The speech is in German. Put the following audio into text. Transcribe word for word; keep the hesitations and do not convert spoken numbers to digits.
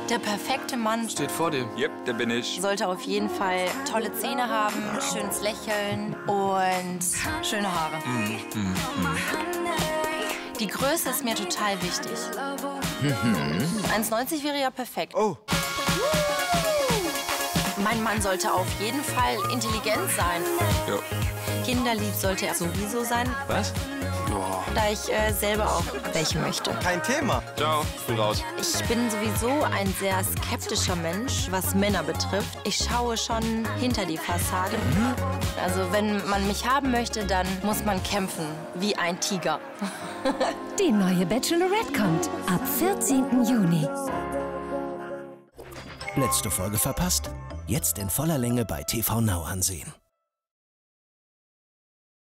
Der perfekte Mann Steht vor dir. Yep, der bin ich. sollte auf jeden Fall tolle Zähne haben, schönes Lächeln und schöne Haare. Mm, mm, mm. Die Größe ist mir total wichtig. eins neunzig wäre ja perfekt. Oh. Mein Mann sollte auf jeden Fall intelligent sein. Ja. Kinderlieb sollte er sowieso sein, Was? Boah. da ich äh, selber auch welche möchte. Kein Thema. Ciao, ich bin raus. Ich bin sowieso ein sehr skeptischer Mensch, was Männer betrifft. Ich schaue schon hinter die Fassade. Also wenn man mich haben möchte, dann muss man kämpfen, wie ein Tiger. Die neue Bachelorette kommt ab vierzehnten Juni. Letzte Folge verpasst? Jetzt in voller Länge bei T V Now ansehen.